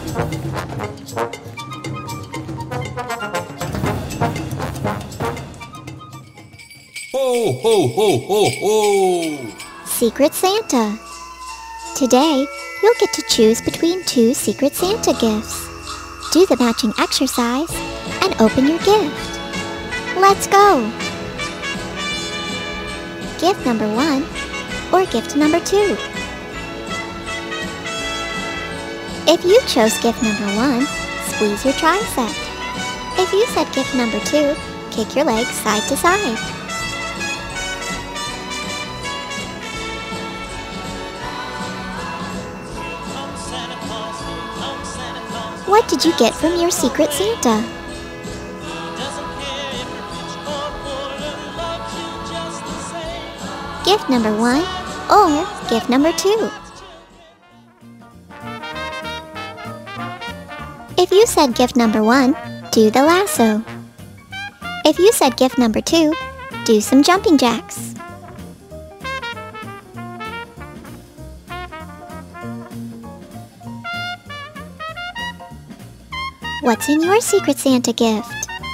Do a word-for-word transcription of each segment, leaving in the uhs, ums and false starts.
Ho, ho, ho, ho, ho! Secret Santa. Today, you'll get to choose between two Secret Santa gifts. Do the matching exercise and open your gift. Let's go! Gift number one or gift number two? If you chose gift number one, squeeze your tricep. If you said gift number two, kick your legs side to side. What did you get from your Secret Santa? Gift number one or gift number two? If you said gift number one, do the lasso. If you said gift number two, do some jumping jacks. What's in your Secret Santa gift?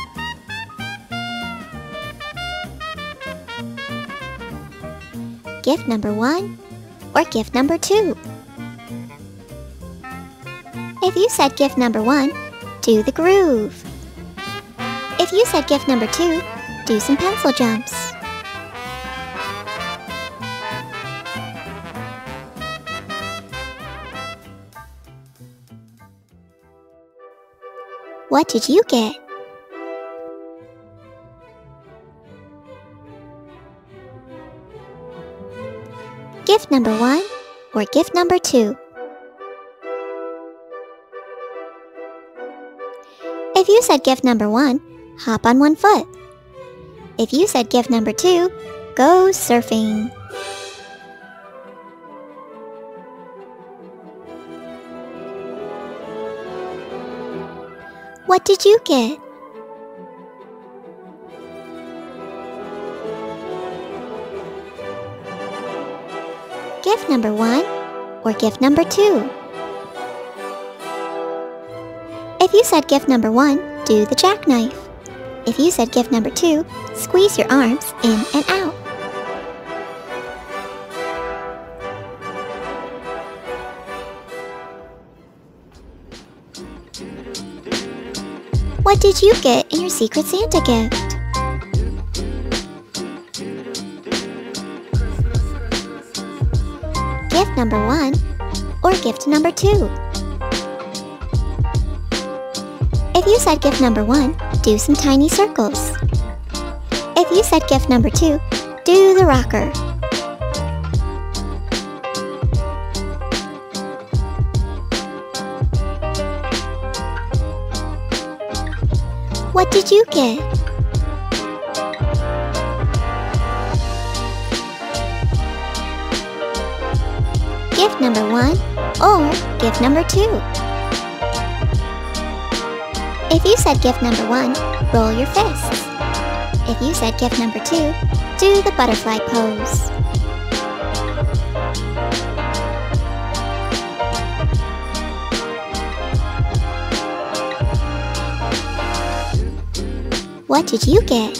Gift number one or gift number two? If you said gift number one, do the groove. If you said gift number two, do some pencil jumps. What did you get? Gift number one or gift number two? If you said gift number one, hop on one foot. If you said gift number two, go surfing. What did you get? Gift number one or gift number two? If you said gift number one, do the jackknife. If you said gift number two, squeeze your arms in and out. What did you get in your Secret Santa gift? Gift number one or gift number two? If you said gift number one, do some tiny circles. If you said gift number two, do the rocker. What did you get? Gift number one or gift number two? If you said gift number one, roll your fists. If you said gift number two, do the butterfly pose. What did you get?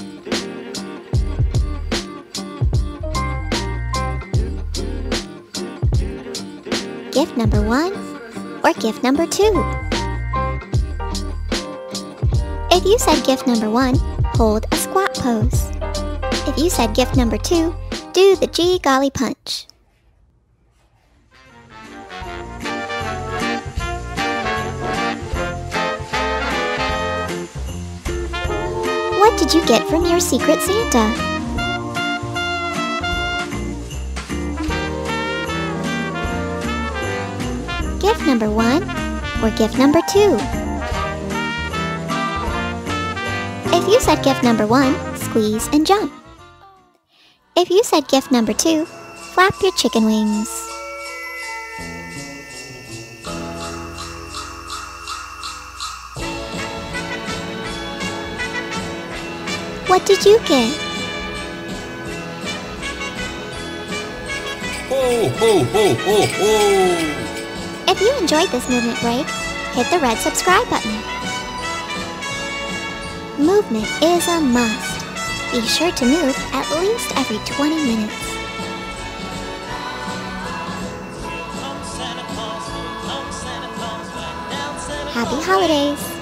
Gift number one or gift number two? If you said gift number one, hold a squat pose. If you said gift number two, do the gee golly punch. What did you get from your Secret Santa? Gift number one or gift number two? If you said gift number one, squeeze and jump. If you said gift number two, flap your chicken wings. What did you get? Ho, ho, ho, ho, ho! If you enjoyed this movement break, hit the red subscribe button. Movement is a must. Be sure to move at least every twenty minutes. Happy holidays!